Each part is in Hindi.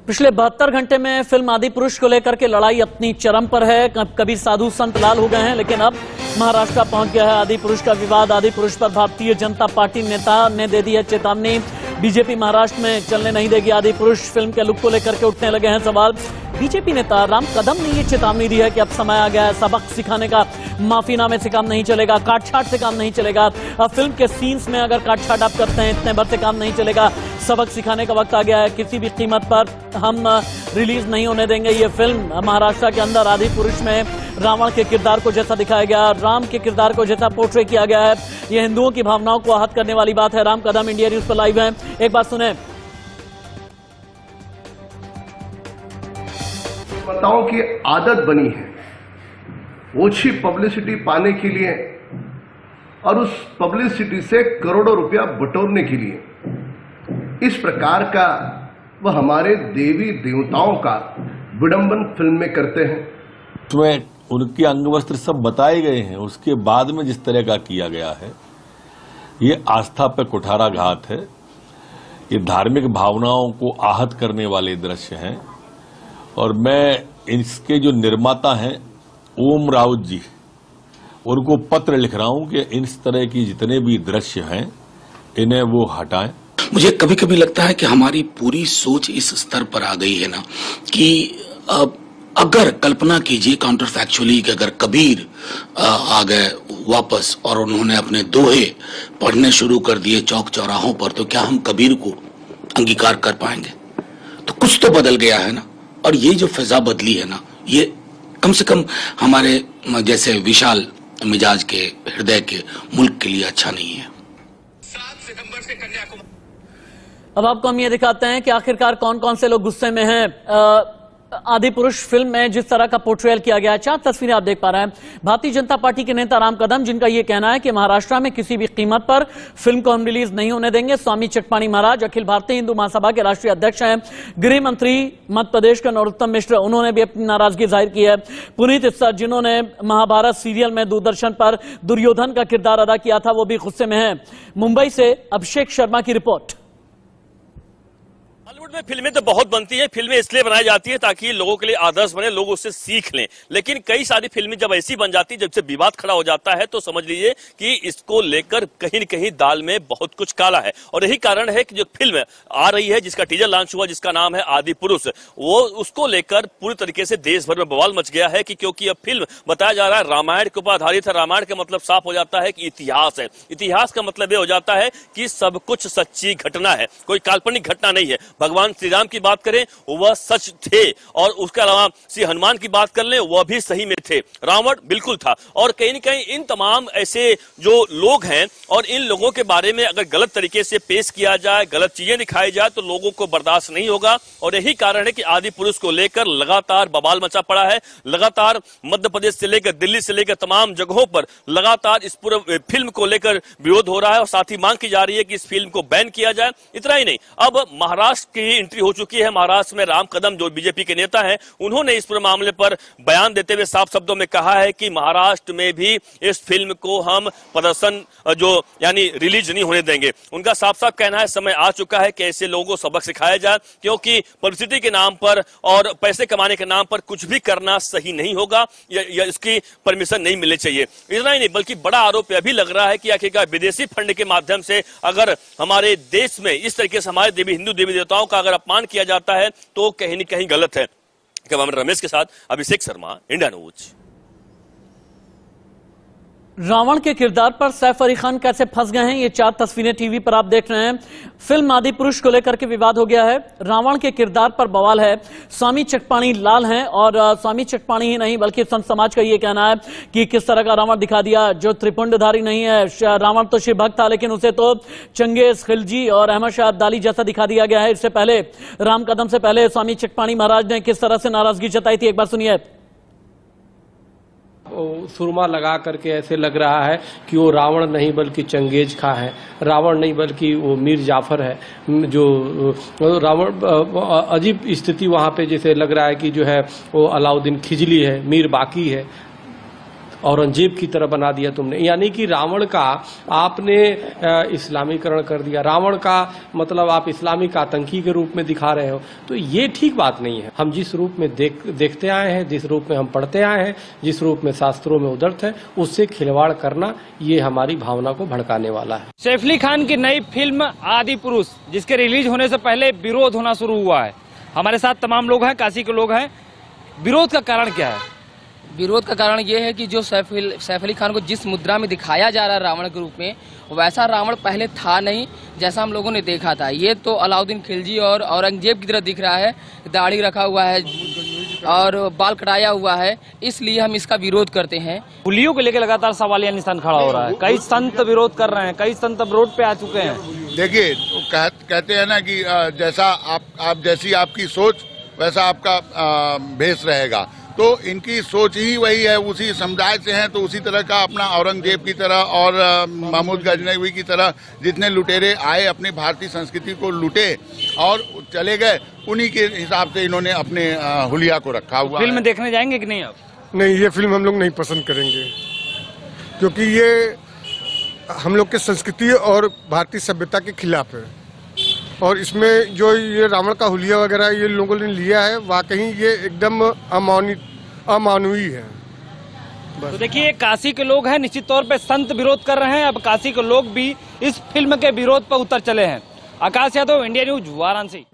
पिछले 72 घंटे में फिल्म आदिपुरुष को लेकर के लड़ाई अपनी चरम पर है। कभी साधु संत लाल हो गए हैं, लेकिन अब महाराष्ट्र पहुंच गया है आदिपुरुष का विवाद। आदिपुरुष पर भारतीय जनता पार्टी नेता ने दे दी है चेतावनी। बीजेपी महाराष्ट्र में चलने नहीं देगी। आदिपुरुष फिल्म के लुक को लेकर के उठने लगे हैं सवाल। बीजेपी नेता राम कदम ने ये चेतावनी दी है कि अब समय आ गया है सबक सिखाने का। माफीनामे से काम नहीं चलेगा, काटछाट से काम नहीं चलेगा। अब फिल्म के सीन्स में अगर काटछाट आप करते हैं इतने भर से काम नहीं चलेगा। सबक सिखाने का वक्त आ गया है। किसी भी कीमत पर हम रिलीज नहीं होने देंगे ये फिल्म। महाराष्ट्र के अंदर आदिपुरुष में रावण के किरदार को जैसा दिखाया गया, राम के किरदार को जैसा पोर्ट्रे किया गया है, ये हिंदुओं की भावनाओं को आहत करने वाली बात है। राम कदम इंडिया न्यूज पर लाइव है, एक बात सुने। नेताओं की आदत बनी है ओछी पब्लिसिटी पाने के लिए और उस पब्लिसिटी से करोड़ों रुपया बटोरने के लिए इस प्रकार का वह हमारे देवी देवताओं का विडंबन फिल्म में करते हैं। उसमें उनके अंग वस्त्र सब बताए गए हैं, उसके बाद में जिस तरह का किया गया है ये आस्था पर कुठाराघात है। ये धार्मिक भावनाओं को आहत करने वाले दृश्य हैं और मैं इसके जो निर्माता हैं ओम राउत जी, उनको पत्र लिख रहा हूं कि इस तरह की जितने भी दृश्य हैं इन्हें वो हटाएं। मुझे कभी कभी लगता है कि हमारी पूरी सोच इस स्तर पर आ गई है ना कि अगर कल्पना कीजिए काउंटर फैक्चुअली कि अगर कबीर आ गए वापस और उन्होंने अपने दोहे पढ़ने शुरू कर दिए चौक चौराहों पर, तो क्या हम कबीर को अंगीकार कर पाएंगे? तो कुछ तो बदल गया है ना। और ये जो फिजा बदली है ना, ये कम से कम हमारे जैसे विशाल मिजाज के हृदय के मुल्क के लिए अच्छा नहीं है। 7 सितंबर से कन्याकुमारी। अब आपको हम ये दिखाते हैं कि आखिरकार कौन कौन से लोग गुस्से में हैं। आदिपुरुष फिल्म में जिस तरह का पोर्ट्रेयल किया गया है, 4 तस्वीरें आप देख पा रहे हैं। भारतीय जनता पार्टी के नेता राम कदम, जिनका यह कहना है कि महाराष्ट्र में किसी भी कीमत पर फिल्म को हम रिलीज नहीं होने देंगे। स्वामी चटपाणी महाराज अखिल भारतीय हिंदू महासभा के राष्ट्रीय अध्यक्ष हैं। गृह मंत्री मध्य प्रदेश के नरोत्तम मिश्र, उन्होंने भी अपनी नाराजगी जाहिर की है। पुनीत इस्सर, जिन्होंने महाभारत सीरियल में दूरदर्शन पर दुर्योधन का किरदार अदा किया था, वो भी गुस्से में है। मुंबई से अभिषेक शर्मा की रिपोर्ट। बॉलीवुड में फिल्में तो बहुत बनती हैं। फिल्में इसलिए बनाई जाती है ताकि लोगों के लिए आदर्श बने, लोग उससे सीख लें। लेकिन कई सारी फिल्में जब ऐसी बन जाती है, जब से विवाद खड़ा हो जाता है, तो समझ लीजिए कि इसको लेकर कहीं न कहीं दाल में बहुत कुछ काला है। और यही कारण है कि जो फिल्म आ रही है, जिसका टीजर लॉन्च हुआ, जिसका नाम है आदिपुरुष, वो उसको लेकर पूरी तरीके से देश भर में बवाल मच गया है कि क्योंकि अब फिल्म बताया जा रहा है रामायण के ऊपर आधारित है। रामायण का मतलब साफ हो जाता है कि इतिहास है। इतिहास का मतलब ये हो जाता है कि सब कुछ सच्ची घटना है, कोई काल्पनिक घटना नहीं है। भगवान श्री राम की बात करें वह सच थे, और उसके अलावा श्री हनुमान की बात कर लें वह भी सही में थे। रावण बिल्कुल था। और कहीं न कहीं इन तमाम ऐसे जो लोग हैं और इन लोगों के बारे में अगर गलत तरीके से पेश किया जाए, गलत चीजें दिखाई जाए, तो लोगों को बर्दाश्त नहीं होगा। और यही कारण है कि आदिपुरुष को लेकर लगातार बवाल मचा पड़ा है। लगातार मध्य प्रदेश से लेकर दिल्ली से लेकर तमाम जगहों पर लगातार इस पूरे फिल्म को लेकर विरोध हो रहा है और साथ ही मांग की जा रही है कि इस फिल्म को बैन किया जाए। इतना ही नहीं, अब महाराष्ट्र की एंट्री हो चुकी है। महाराष्ट्र में राम कदम, जो बीजेपी के नेता हैं, उन्होंने इस पूरे मामले पर बयान देते हुए साफ शब्दों में कहा है कि महाराष्ट्र में भी इस फिल्म को हम प्रदर्शन जो यानी रिलीज नहीं होने देंगे। उनका साफ साफ कहना है समय आ चुका है कि ऐसे लोगों को सबक सिखाया जाए, क्योंकि पब्लिसिटी के नाम पर और पैसे कमाने के नाम पर कुछ भी करना सही नहीं होगा या इसकी परमिशन नहीं मिलनी चाहिए। इतना ही नहीं, बल्कि बड़ा आरोप यह भी लग रहा है कि आखिरकार विदेशी फंड के माध्यम से अगर हमारे देश में इस तरीके से हमारे हिंदू देवी देवताओं का अगर अपमान किया जाता है तो कहीं न कहीं गलत है। कैमरामैन रमेश के साथ अभिषेक शर्मा, इंडिया न्यूज। रावण के किरदार पर सैफ अली खान कैसे फंस गए हैं, ये 4 तस्वीरें टीवी पर आप देख रहे हैं। फिल्म आदिपुरुष को लेकर के विवाद हो गया है। रावण के किरदार पर बवाल है। स्वामी चटपाणी लाल हैं और स्वामी चटपाणी ही नहीं बल्कि संत समाज का ये कहना है कि किस तरह का रावण दिखा दिया, जो त्रिपुंडधारी नहीं है। रावण तो शिव भक्त था, लेकिन उसे तो चंगेज खिलजी और अहमद शाह अब्दाली जैसा दिखा दिया गया है। इससे पहले राम कदम से पहले स्वामी चटपाणी महाराज ने किस तरह से नाराजगी जताई थी, एक बार सुनिए। सुरमा लगा करके ऐसे लग रहा है कि वो रावण नहीं बल्कि चंगेज खां है, रावण नहीं बल्कि वो मीर जाफर है। जो रावण अजीब स्थिति वहाँ पे जैसे लग रहा है कि जो है वो अलाउद्दीन खिजली है, मीर बाकी है। औरंगजेब की तरह बना दिया तुमने, यानी कि रावण का आपने इस्लामीकरण कर दिया, रावण का मतलब आप इस्लामिक आतंकी के रूप में दिखा रहे हो। तो ये ठीक बात नहीं है। हम जिस रूप में देखते आए हैं, जिस रूप में हम पढ़ते आए हैं, जिस रूप में शास्त्रों में उदर्थ है, उससे खिलवाड़ करना ये हमारी भावना को भड़काने वाला है। सैफ अली खान की नई फिल्म आदि पुरुष, जिसके रिलीज होने से पहले विरोध होना शुरू हुआ है। हमारे साथ तमाम लोग हैं, काशी के लोग हैं। विरोध का कारण क्या है? विरोध का कारण ये है कि जो सैफ अली खान को जिस मुद्रा में दिखाया जा रहा है रावण के रूप में, वैसा रावण पहले था नहीं, जैसा हम लोगों ने देखा था। ये तो अलाउद्दीन खिलजी और औरंगजेब की तरह दिख रहा है, दाढ़ी रखा हुआ है और बाल कटाया हुआ है, इसलिए हम इसका विरोध करते हैं। हुलियों को लेकर लगातार सवालिया निशान खड़ा हो रहा है। कई संत विरोध कर रहे हैं, कई संत अब रोड पे आ चुके हैं। देखिए, कहते हैं ना कि जैसा आप जैसी आपकी सोच वैसा आपका भेष रहेगा। तो इनकी सोच ही वही है, उसी समुदाय से हैं, तो उसी तरह का अपना औरंगजेब की तरह और महमूद गजनवी की तरह जितने लुटेरे आए अपनी भारतीय संस्कृति को लूटे और चले गए, उन्हीं के हिसाब से इन्होंने अपने हुलिया को रखा हुआ। फिल्म देखने जाएंगे कि नहीं आप? नहीं, ये फिल्म हम लोग नहीं पसंद करेंगे, क्योंकि ये हम लोग के संस्कृति और भारतीय सभ्यता के खिलाफ है। और इसमें जो ये रावण का हुलिया वगैरह ये लोगों ने लिया है, वाकई ये एकदम अमानवीय है। तो देखिए, काशी के लोग हैं, निश्चित तौर पे संत विरोध कर रहे हैं। अब काशी के लोग भी इस फिल्म के विरोध पर उतर चले हैं। Akash Yadav, India News, Varanasi.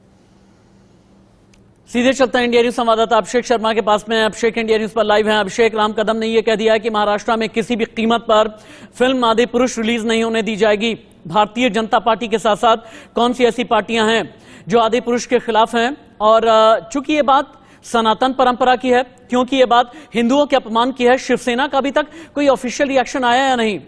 सीधे चलते हैं इंडिया न्यूज संवाददाता अभिषेक शर्मा के पास में। अभिषेक इंडिया न्यूज पर लाइव हैं। अभिषेक, राम कदम ने यह कह दिया है कि महाराष्ट्र में किसी भी कीमत पर फिल्म आदि पुरुष रिलीज नहीं होने दी जाएगी। भारतीय जनता पार्टी के साथ साथ कौन सी ऐसी पार्टियां हैं जो आदि पुरुष के खिलाफ हैं? और चूंकि ये बात सनातन परंपरा की है, क्योंकि ये बात हिंदुओं के अपमान की है, शिवसेना का अभी तक कोई ऑफिशियल रिएक्शन आया या नहीं?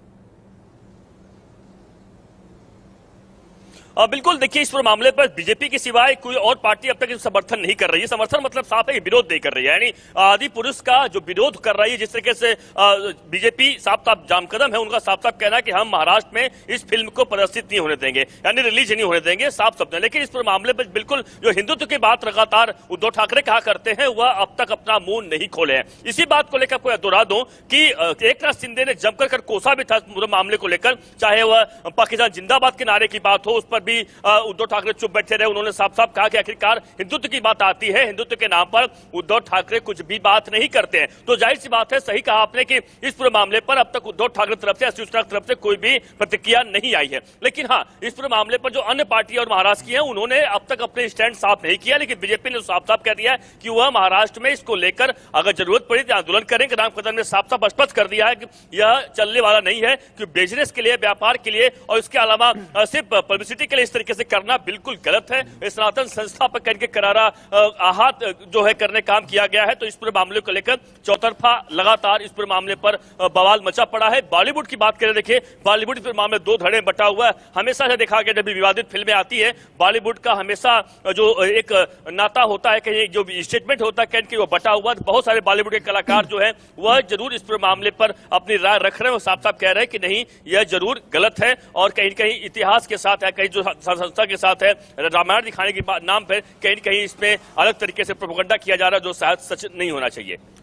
बिल्कुल, देखिए, इस पूरे मामले पर बीजेपी के सिवाय कोई और पार्टी अब तक समर्थन नहीं कर रही है। समर्थन मतलब साफ है, विरोध नहीं कर रही है। यानी आदि पुरुष का जो विरोध कर रही है, जिस तरीके से बीजेपी साफ साफ जामकदम है, उनका साफ साफ कहना है कि हम महाराष्ट्र में इस फिल्म को प्रदर्शित नहीं होने देंगे, यानी रिलीज नहीं होने देंगे, साफ शब्द। लेकिन इस पूरे मामले पर बिल्कुल जो हिंदुत्व की बात लगातार उद्धव ठाकरे कहा करते हैं, वह अब तक अपना मुंह नहीं खोले हैं। इसी बात को लेकर आपको दोहरा दूं कि एकनाथ शिंदे ने जमकर कर कोसा भी था पूरे मामले को लेकर, चाहे वह पाकिस्तान जिंदाबाद के नारे की बात हो, उस पर भी उद्धव ठाकरे चुप बैठे रहे। उन्होंने साफ साफ कहा कि आखिरकार हिंदुत्व की बात आती है, हिंदुत्व के नाम पर उद्धव ठाकरे कुछ भी बात नहीं करते हैं। तो जाहिर सी बात है, सही कहा आपने कि इस पूरे मामले पर अब तक उद्धव ठाकरे तरफ से, शिवसेना की तरफ से कोई भी प्रतिक्रिया नहीं आई है। लेकिन हाँ, इस पूरे मामले पर जो अन्य पार्टी और महाराष्ट्र की है, उन्होंने अब तक अपने स्टैंड साफ नहीं किया। लेकिन बीजेपी ने साफ साफ कह दिया है कि वह महाराष्ट्र में इसको लेकर अगर जरूरत पड़ी तो आंदोलन करेंगे। राम कदम ने साफ साफ स्पष्ट कर दिया है कि यह चलने वाला नहीं है, कि बिजनेस के लिए, व्यापार के लिए और इसके अलावा सिर्फ पब्लिसिटी के लिए इस तरीके से करना बिल्कुल गलत है। सनातन संस्था पर करके करारा आहत जो है करने काम किया गया है। तो इस पूरे मामले को लेकर चौतरफा लगातार इस पूरे मामले पर बवाल मचा पड़ा है। बॉलीवुड की बात करें, देखिए, बॉलीवुड इस मामले दो धड़े बटा हुआ है। हमेशा से देखा गया, जब भी विवादित फिल्में आती है, बॉलीवुड का हमेशा जो एक नाता होता है, कहीं जो स्टेटमेंट होता है, कहीं वो बटा हुआ। बहुत सारे बॉलीवुड के कलाकार जो है वह जरूर इस पूरे मामले पर अपनी राय रख रहे हैं, साफ साफ कह रहे हैं कि नहीं, यह जरूर गलत है और कहीं कहीं इतिहास के साथ है, कहीं जो संस्था के साथ है, रामायण दिखाने के नाम पर कहीं कहीं इसमें अलग तरीके से प्रोपेगेंडा किया जा रहा है, जो शायद सच नहीं होना चाहिए।